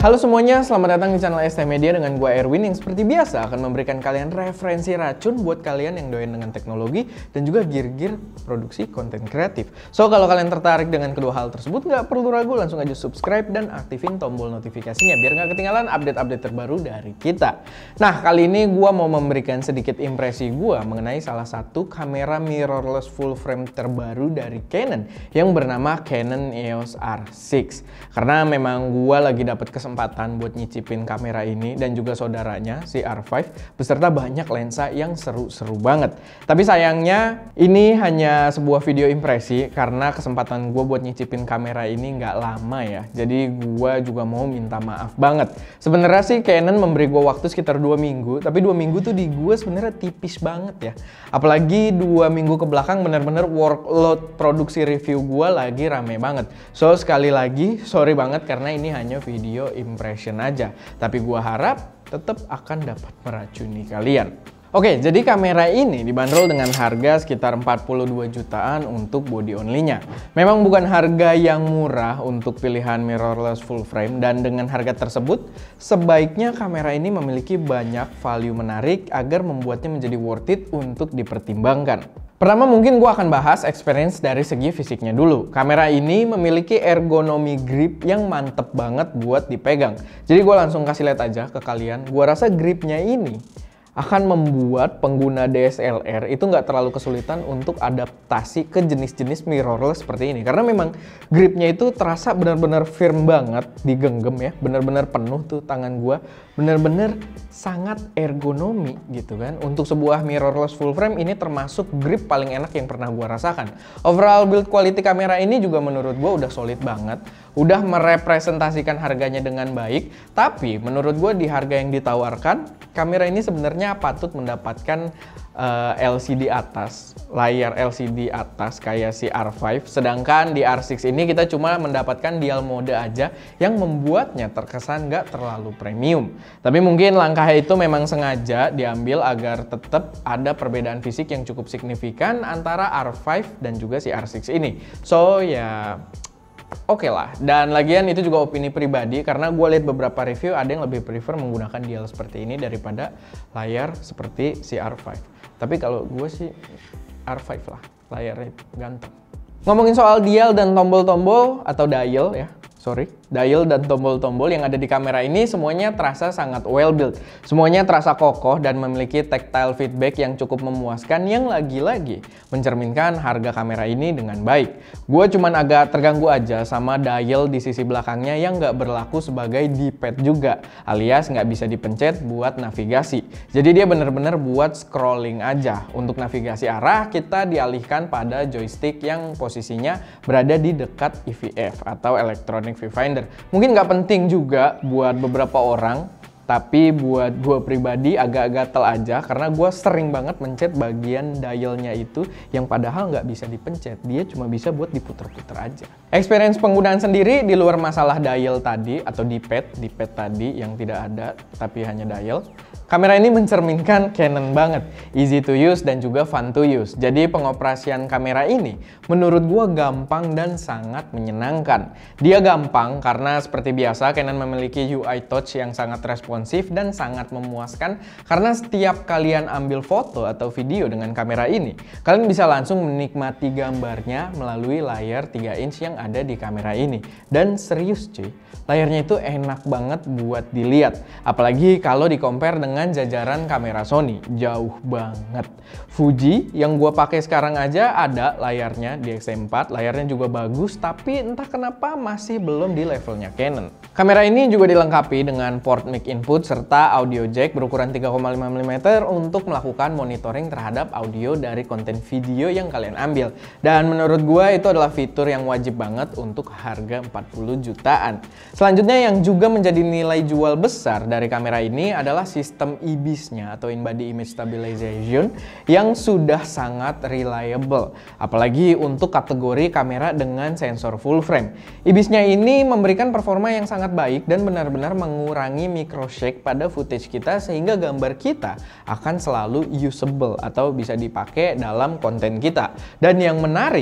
Halo semuanya, selamat datang di channel ST Media dengan gue Erwin yang seperti biasa akan memberikan kalian referensi racun buat kalian yang doyan dengan teknologi dan juga gear-gear produksi konten kreatif. So, kalau kalian tertarik dengan kedua hal tersebut, nggak perlu ragu, langsung aja subscribe dan aktifin tombol notifikasinya biar nggak ketinggalan update-update terbaru dari kita. Nah, kali ini gue mau memberikan sedikit impresi gue mengenai salah satu kamera mirrorless full frame terbaru dari Canon yang bernama Canon EOS R6. Karena memang gue lagi dapat kesempatan buat nyicipin kamera ini dan juga saudaranya si R5 beserta banyak lensa yang seru-seru banget. Tapi sayangnya ini hanya sebuah video impresi karena kesempatan gue buat nyicipin kamera ini nggak lama ya. Jadi gue juga mau minta maaf banget. Sebenarnya sih Canon memberi gue waktu sekitar 2 minggu, tapi 2 minggu tuh di gue sebenarnya tipis banget ya. Apalagi 2 minggu ke belakang bener-bener workload produksi review gue lagi rame banget. So sekali lagi sorry banget karena ini hanya video impression aja, tapi gua harap tetap akan dapat meracuni kalian. Oke, jadi kamera ini dibanderol dengan harga sekitar 42 jutaan untuk body only-nya. Memang bukan harga yang murah untuk pilihan mirrorless full frame, dan dengan harga tersebut sebaiknya kamera ini memiliki banyak value menarik agar membuatnya menjadi worth it untuk dipertimbangkan. Pertama mungkin gue akan bahas experience dari segi fisiknya dulu. Kamera ini memiliki ergonomi grip yang mantep banget buat dipegang. Jadi gue langsung kasih lihat aja ke kalian. Gue rasa gripnya ini akan membuat pengguna DSLR itu nggak terlalu kesulitan untuk adaptasi ke jenis-jenis mirrorless seperti ini. Karena memang gripnya itu terasa benar-benar firm banget, digenggam ya, benar-benar penuh tuh tangan gua, benar-benar sangat ergonomi gitu kan. Untuk sebuah mirrorless full frame ini termasuk grip paling enak yang pernah gua rasakan. Overall build quality kamera ini juga menurut gua udah solid banget, udah merepresentasikan harganya dengan baik. Tapi menurut gua di harga yang ditawarkan, kamera ini sebenarnya patut mendapatkan LCD atas, layar LCD atas kayak si R5. Sedangkan di R6 ini kita cuma mendapatkan dial mode aja yang membuatnya terkesan nggak terlalu premium. Tapi mungkin langkah itu memang sengaja diambil agar tetap ada perbedaan fisik yang cukup signifikan antara R5 dan juga si R6 ini. So ya oke lah, dan lagian itu juga opini pribadi karena gue lihat beberapa review ada yang lebih prefer menggunakan dial seperti ini daripada layar seperti si R5. Tapi kalau gue sih R5 lah, layarnya ganteng. Ngomongin soal dial dan tombol-tombol atau dial ya, dial dan tombol-tombol yang ada di kamera ini semuanya terasa sangat well built. Semuanya terasa kokoh dan memiliki tactile feedback yang cukup memuaskan yang lagi-lagi mencerminkan harga kamera ini dengan baik. Gue cuman agak terganggu aja sama dial di sisi belakangnya yang nggak berlaku sebagai D-pad juga, alias nggak bisa dipencet buat navigasi. Jadi dia bener-bener buat scrolling aja. Untuk navigasi arah kita dialihkan pada joystick yang posisinya berada di dekat EVF atau electronic viewfinder. Mungkin nggak penting juga buat beberapa orang, tapi buat gue pribadi agak gatel aja karena gue sering banget mencet bagian dialnya itu yang padahal nggak bisa dipencet, dia cuma bisa buat diputer-puter aja. Experience penggunaan sendiri di luar masalah dial tadi atau D-pad tadi yang tidak ada tapi hanya dial, kamera ini mencerminkan Canon banget, easy to use dan juga fun to use. Jadi pengoperasian kamera ini menurut gua gampang dan sangat menyenangkan. Dia gampang karena seperti biasa Canon memiliki UI touch yang sangat responsif dan sangat memuaskan karena setiap kalian ambil foto atau video dengan kamera ini, kalian bisa langsung menikmati gambarnya melalui layar 3 inch yang ada di kamera ini. Dan serius cuy, layarnya itu enak banget buat dilihat. Apalagi kalau di-compare dengan jajaran kamera Sony, jauh banget. Fuji yang gua pakai sekarang aja ada layarnya di X4, layarnya juga bagus, tapi entah kenapa masih belum di levelnya Canon. Kamera ini juga dilengkapi dengan port mic input serta audio jack berukuran 3,5 mm untuk melakukan monitoring terhadap audio dari konten video yang kalian ambil. Dan menurut gua itu adalah fitur yang wajib banget untuk harga 40 jutaan. Selanjutnya yang juga menjadi nilai jual besar dari kamera ini adalah sistem IBIS-nya atau In-Body Image Stabilization yang sudah sangat reliable. Apalagi untuk kategori kamera dengan sensor full frame. IBIS-nya ini memberikan performa yang sangat baik dan benar-benar mengurangi micro shake pada footage kita sehingga gambar kita akan selalu usable atau bisa dipakai dalam konten kita. Dan yang menarik,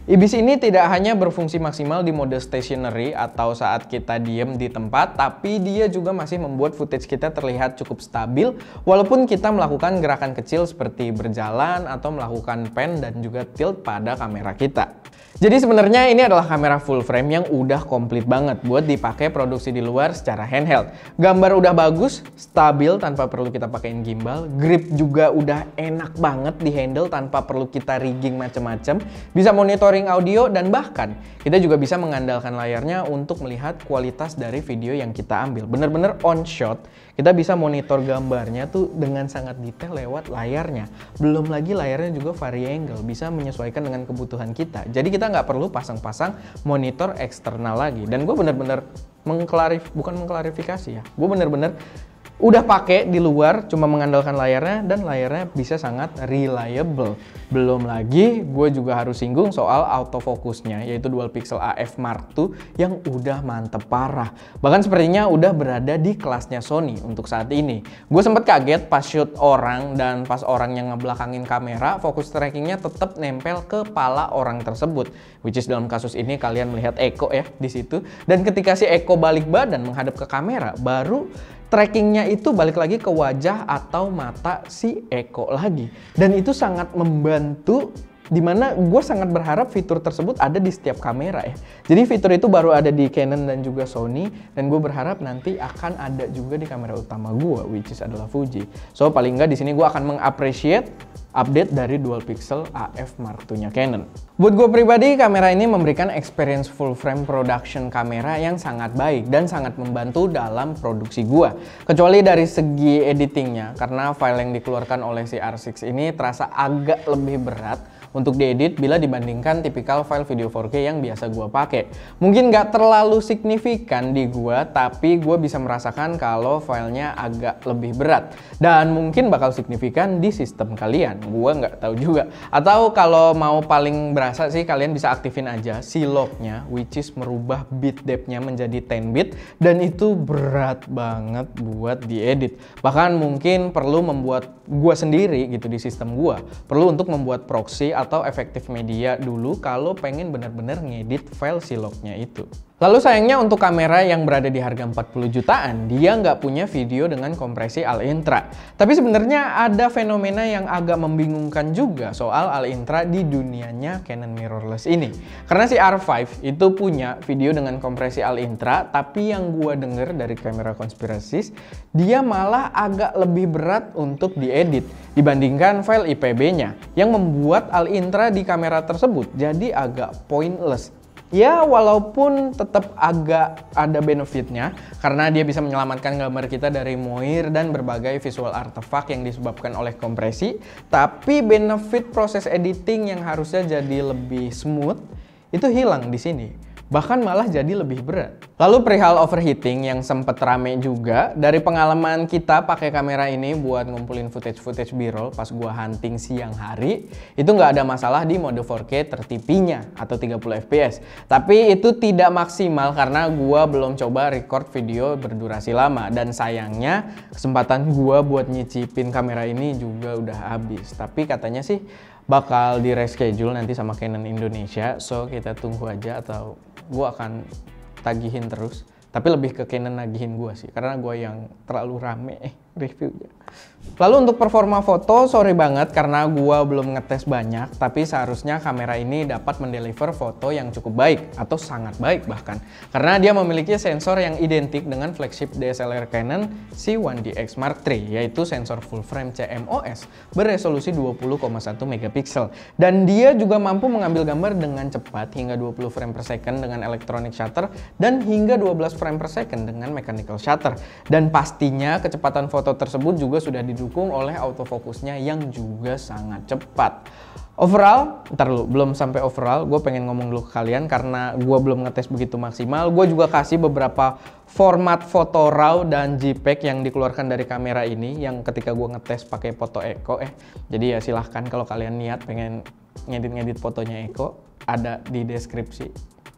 IBIS ini tidak hanya berfungsi maksimal di mode stationary atau saat kita diem di tempat, tapi dia juga masih membuat footage kita terlihat cukup stabil walaupun kita melakukan gerakan kecil seperti berjalan atau melakukan pan dan juga tilt pada kamera kita. Jadi sebenarnya ini adalah kamera full frame yang udah komplit banget buat dipakai produksi di luar secara handheld. Gambar udah bagus, stabil tanpa perlu kita pakein gimbal, grip juga udah enak banget di handle tanpa perlu kita rigging macem-macem, bisa monitoring audio dan bahkan kita juga bisa mengandalkan layarnya untuk melihat kualitas dari video yang kita ambil. Bener-bener on shot, kita bisa monitor gambarnya tuh dengan sangat detail lewat layarnya. Belum lagi layarnya juga vari-angle, bisa menyesuaikan dengan kebutuhan kita. Jadi kita nggak perlu pasang-pasang monitor eksternal lagi. Dan gue bener-bener bukan mengklarifikasi ya, gue bener-bener udah pakai di luar cuma mengandalkan layarnya dan layarnya bisa sangat reliable. Belum lagi gue juga harus singgung soal autofocusnya, yaitu dual pixel AF Mark II yang udah mantep parah. Bahkan sepertinya udah berada di kelasnya Sony untuk saat ini. Gue sempet kaget pas shoot orang dan pas orang yang ngebelakangin kamera, fokus trackingnya tetap nempel ke kepala orang tersebut. Which is dalam kasus ini kalian melihat Eko ya di situ. Dan ketika si Eko balik badan menghadap ke kamera, baru trackingnya itu balik lagi ke wajah atau mata si Eko lagi. Dan itu sangat membantu, dimana gue sangat berharap fitur tersebut ada di setiap kamera ya. Jadi fitur itu baru ada di Canon dan juga Sony, dan gue berharap nanti akan ada juga di kamera utama gue, which is adalah Fuji. So paling nggak di sini gue akan mengappreciate update dari dual pixel AF Mark II-nya Canon. Buat gue pribadi, kamera ini memberikan experience full frame production kamera yang sangat baik dan sangat membantu dalam produksi gue. Kecuali dari segi editingnya, karena file yang dikeluarkan oleh si R6 ini terasa agak lebih berat untuk diedit bila dibandingkan tipikal file video 4K yang biasa gue pakai. Mungkin nggak terlalu signifikan di gue, tapi gue bisa merasakan kalau filenya agak lebih berat. Dan mungkin bakal signifikan di sistem kalian, gue nggak tahu juga. Atau kalau mau paling berasa sih, kalian bisa aktifin aja si lock-nya, which is merubah bit depth-nya menjadi 10 bit, dan itu berat banget buat diedit. Bahkan mungkin perlu membuat gue sendiri gitu di sistem gue, perlu untuk membuat proxy atau efektif media dulu kalau pengen bener-bener ngedit file si log-nya itu. Lalu sayangnya untuk kamera yang berada di harga 40 jutaan, dia nggak punya video dengan kompresi Al-Intra. Tapi sebenarnya ada fenomena yang agak membingungkan juga soal Al-Intra di dunianya Canon mirrorless ini. Karena si R5 itu punya video dengan kompresi Al-Intra, tapi yang gua denger dari kamera konspirasis, dia malah agak lebih berat untuk diedit dibandingkan file IPB-nya, yang membuat Al-Intra di kamera tersebut jadi agak pointless. Ya, walaupun tetap agak ada benefitnya karena dia bisa menyelamatkan gambar kita dari moir dan berbagai visual artefak yang disebabkan oleh kompresi, tapi benefit proses editing yang harusnya jadi lebih smooth itu hilang di sini. Bahkan malah jadi lebih berat. Lalu perihal overheating yang sempet rame juga, dari pengalaman kita pakai kamera ini buat ngumpulin footage B-roll pas gua hunting siang hari, itu nggak ada masalah di mode 4K tertipinya atau 30 fps. Tapi itu tidak maksimal karena gua belum coba record video berdurasi lama, dan sayangnya kesempatan gua buat nyicipin kamera ini juga udah habis. Tapi katanya sih bakal di reschedule nanti sama Canon Indonesia, so kita tunggu aja, atau gue akan tagihin terus. Tapi lebih ke Canon nagihin gue sih, karena gue yang terlalu rame reviewnya. Lalu untuk performa foto, sorry banget karena gue belum ngetes banyak, tapi seharusnya kamera ini dapat mendeliver foto yang cukup baik, atau sangat baik bahkan. Karena dia memiliki sensor yang identik dengan flagship DSLR Canon C1DX Mark III, yaitu sensor full frame CMOS beresolusi 20,1 megapiksel. Dan dia juga mampu mengambil gambar dengan cepat hingga 20 frame per second dengan electronic shutter, dan hingga 12 frame per second dengan mechanical shutter. Dan pastinya kecepatan foto tersebut juga sudah didukung oleh autofokusnya yang juga sangat cepat. Overall, ntar dulu, belum sampai overall, gue pengen ngomong dulu ke kalian karena gue belum ngetes begitu maksimal. Gue juga kasih beberapa format foto RAW dan JPEG yang dikeluarkan dari kamera ini, yang ketika gue ngetes pakai foto Eko Jadi ya silahkan kalau kalian niat pengen ngedit-ngedit fotonya Eko, ada di deskripsi.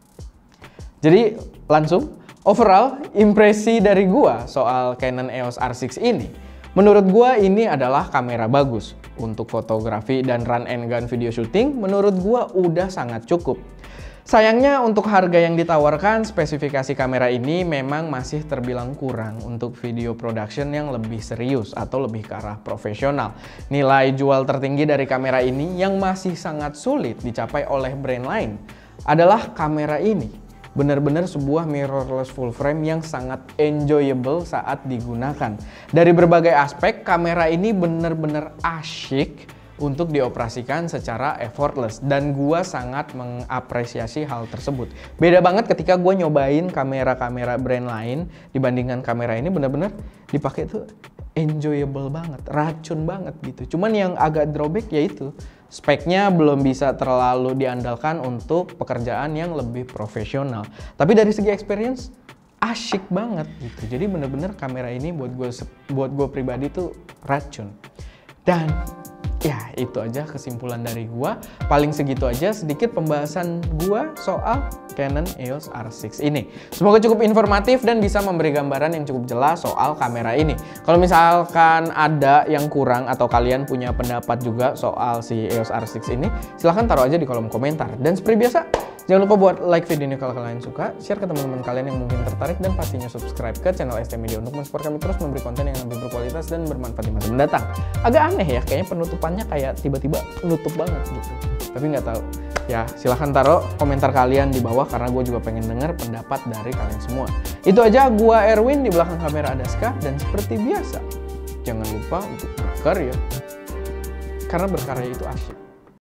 Jadi langsung, overall impresi dari gua soal Canon EOS R6 ini, menurut gua ini adalah kamera bagus. untuk fotografi dan run and gun video shooting menurut gua udah sangat cukup. Sayangnya untuk harga yang ditawarkan, spesifikasi kamera ini memang masih terbilang kurang untuk video production yang lebih serius atau lebih ke arah profesional. Nilai jual tertinggi dari kamera ini yang masih sangat sulit dicapai oleh brand lain adalah kamera ini. Benar-benar sebuah mirrorless full frame yang sangat enjoyable saat digunakan. Dari berbagai aspek, kamera ini benar-benar asyik untuk dioperasikan secara effortless, dan gua sangat mengapresiasi hal tersebut. Beda banget ketika gua nyobain kamera-kamera brand lain dibandingkan kamera ini, bener-bener dipakai tuh enjoyable banget, racun banget gitu. Cuman yang agak drawback yaitu speknya belum bisa terlalu diandalkan untuk pekerjaan yang lebih profesional. Tapi dari segi experience asyik banget gitu. Jadi bener-bener kamera ini buat gue pribadi tuh racun. Dan ya itu aja kesimpulan dari gua. Paling segitu aja sedikit pembahasan gua soal Canon EOS R6 ini. Semoga cukup informatif dan bisa memberi gambaran yang cukup jelas soal kamera ini. Kalau misalkan ada yang kurang atau kalian punya pendapat juga soal si EOS R6 ini, silahkan taruh aja di kolom komentar. Dan seperti biasa, jangan lupa buat like video ini kalau kalian suka, share ke teman-teman kalian yang mungkin tertarik, dan pastinya subscribe ke channel ST Media untuk mensupport kami terus memberi konten yang lebih berkualitas dan bermanfaat di masa mendatang. Agak aneh ya, kayaknya penutupannya kayak tiba-tiba nutup banget gitu. Tapi nggak tahu. Ya, silahkan taruh komentar kalian di bawah karena gue juga pengen denger pendapat dari kalian semua. Itu aja, gua Erwin, di belakang kamera ada Ska, dan seperti biasa, jangan lupa untuk berkarya. Karena berkarya itu asyik.